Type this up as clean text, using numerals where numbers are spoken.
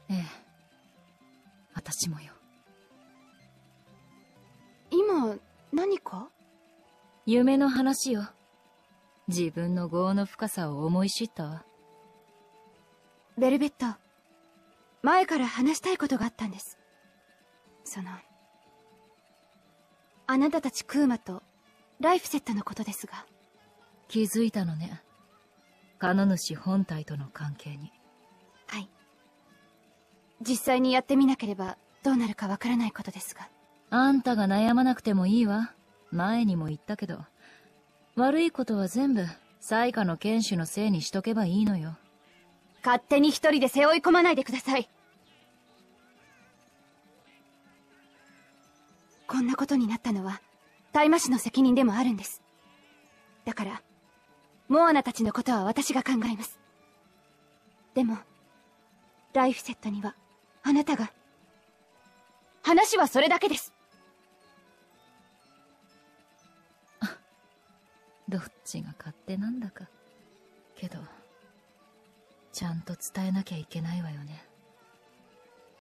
ええ、私もよ。 今何か？ 夢の話よ。自分の業の深さを思い知ったわ。 ベルベット、前から話したいことがあったんです。あなたたちクーマとライフセットのことですが。 気づいたのね。カノ主本体との関係に。 はい。実際にやってみなければどうなるかわからないことですが。 あんたが悩まなくてもいいわ。前にも言ったけど、悪いことは全部災禍の剣士のせいにしとけばいいのよ。 勝手に一人で背負い込まないでください。こんなことになったのは大魔師の責任でもあるんです。だからモアナたちのことは私が考えます。でもライフセットにはあなたが。話はそれだけです。 どっちが勝手なんだか。けどちゃんと伝えなきゃいけないわよね。